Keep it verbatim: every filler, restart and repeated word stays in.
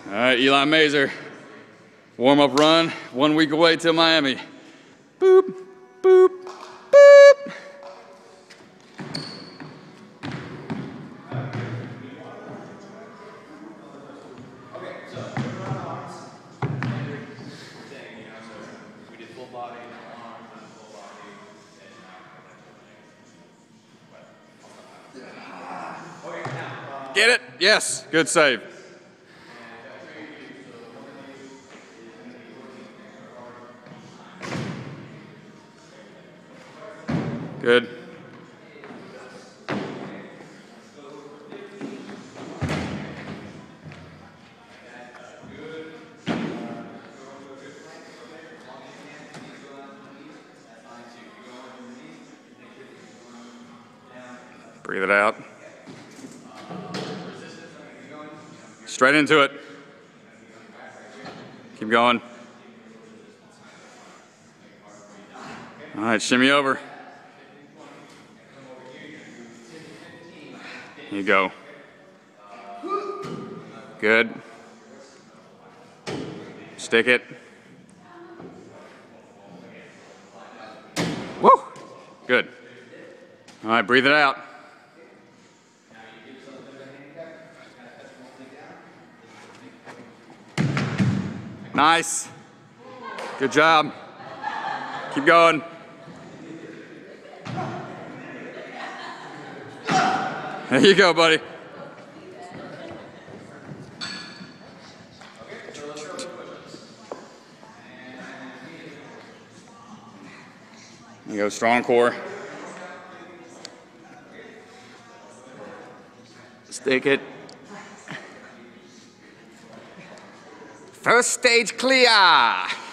All right, Eli Mazer, warm-up run, one week away till Miami. Boop, boop, boop. Okay, so turn around arms. Standard thing, you know, so we did full body, arms, then full body, and now. Okay, now. Get it? Yes, good save. Good. Breathe it out. Straight into it. Keep going. All right, shimmy over. Here you go. Good. Stick it. Woo! Good. All right, breathe it out. Nice. Good job. Keep going. There you go, buddy. There you go, strong core. Stick it. First stage clear.